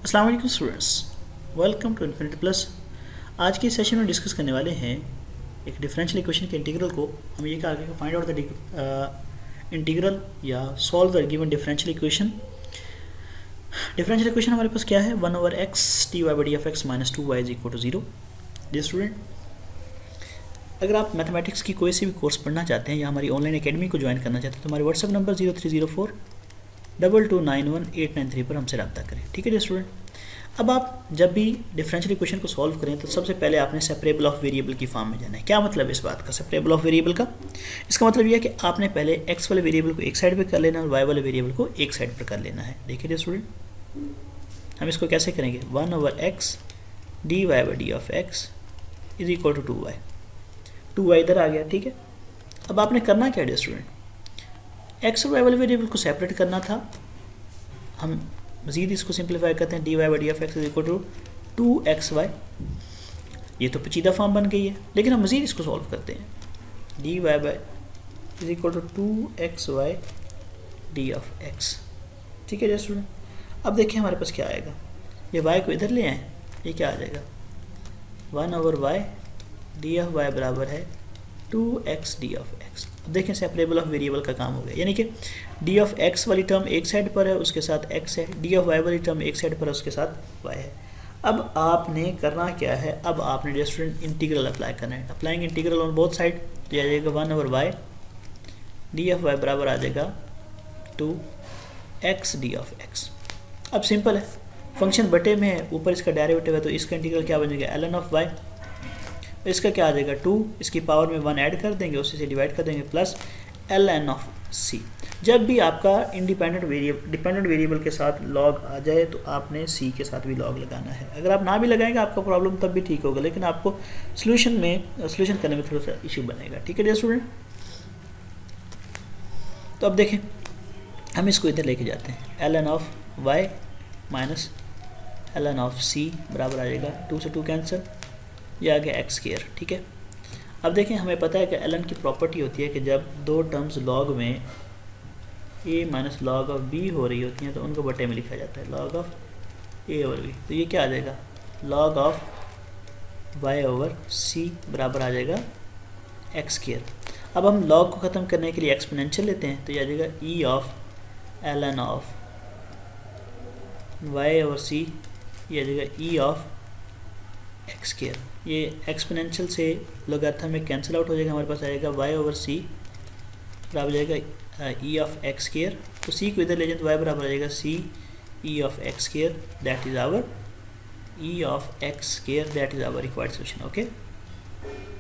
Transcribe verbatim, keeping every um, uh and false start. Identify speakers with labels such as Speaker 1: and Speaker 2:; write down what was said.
Speaker 1: अस्सलाम वालेकुम students, welcome to infinity plus. आज के सेशन में डिस्कस करने वाले हैं एक डिफरेंशियल इक्वेशन के इंटीग्रल को। हम ये कहा कि फाइंड आउट द इंटीग्रल या solve the given differential equation. Differential equation हमारे पास क्या है, one over x t y by d f x minus two y is equal to zero. जी स्टूडेंट, अगर आप मैथमेटिक्स की कोई सी भी कोर्स पढ़ना चाहते हैं या हमारी ऑनलाइन एकेडमी को ज्वाइन करना चाहते हैं तो हमारे WhatsApp number zero three zero four double two nine one eight nine three पर हमसे रब्ता करें। ठीक है जी स्टूडेंट। अब आप जब भी डिफरेंशियल इक्वेशन को सॉल्व करें तो सबसे पहले आपने सेपरेबल ऑफ वेरिएबल की फॉर्म में जाना है। क्या मतलब है इस बात का, सेपरेबल ऑफ वेरिएबल का? इसका मतलब यह है कि आपने पहले एक्स वाले वेरिएबल को एक साइड पे कर लेना और वाई वाले वेरिएबल को एक साइड पर कर लेना है। देखिए जी स्टूडेंट, हम इसको कैसे करेंगे, one over x d y by d of x is equal to two y. Two y इधर आ गया, ठीक है। अब आपने करना क्या है स्टूडेंट, एक्स और वाई वाले वेरिएबल को सेपरेट करना था। हम मज़ीद इसको सिंप्लीफाई करते हैं, d y by d f x is equal to two x y. ये तो पेचीदा फॉर्म बन गई है, लेकिन हम मज़ीद इसको सॉल्व करते हैं। D y by is equal to two x y d of x. ठीक है जी स्टूडेंट। अब देखिए हमारे पास क्या आएगा, ये वाई को इधर ले आए, ये क्या आ जाएगा, one over y d of y बराबर है two x d of x. अब देखें सेपरेबल ऑफ वेरिएबल का काम हो गया, यानी कि डी ऑफ एक्स वाली टर्म एक साइड पर है, उसके साथ एक्स है, डी ऑफ वाई वाली टर्म एक साइड पर है, उसके साथ वाई है। अब आपने करना क्या है, अब आपने स्टूडेंट इंटीग्रल अप्लाई करना है। Applying integral on both side तो आ जाएगा one over y d of y बराबर आ जाएगा two x d of x. अब सिंपल है, फंक्शन बटे में है, ऊपर इसका डेरिवेटिव है तो इसका इंटीग्रल क्या बनेगा, एल एन ऑफ वाई। इसका क्या आ जाएगा, टू, इसकी पावर में वन ऐड कर देंगे, उसी से डिवाइड कर देंगे, plus l n of c. जब भी आपका इंडिपेंडेंट वेरिएबल डिपेंडेंट वेरिएबल के साथ लॉग आ जाए तो आपने सी के साथ भी लॉग लगाना है। अगर आप ना भी लगाएंगे आपका प्रॉब्लम तब भी ठीक होगा, लेकिन आपको सोल्यूशन में सोल्यूशन करने में थोड़ा सा इशू बनेगा। ठीक है जी स्टूडेंट। तो अब देखें, हम इसको इधर लेके जाते हैं, l n of y minus l n of c बराबर आ जाएगा टू से टू कैंसिल, ये आ गया एक्स स्क्वायर। ठीक है। अब देखें, हमें पता है कि एल एन की प्रॉपर्टी होती है कि जब दो टर्म्स लॉग में a minus log of b हो रही होती हैं तो उनको बटे में लिखा जाता है, log of a over b. तो ये क्या आ जाएगा, log of y over c बराबर आ जाएगा एक्स स्क्वायर। अब हम लॉग को ख़त्म करने के लिए एक्सपोनेंशियल लेते हैं तो ये आ जाएगा e of l n of y over c, ये आ जाएगा ई ऑफ एक्स स्क्वायर। ये एक्सपोनेंशियल से लोगारिथम में कैंसिल आउट हो जाएगा, हमारे पास आएगा वाई ओवर सी बराबर जाएगा ई ऑफ एक्स स्क्वायर। तो सी को इधर ले जाए तो वाई बराबर आ जाएगा c e of x square, that is our e of x square, that is our required solution. Okay.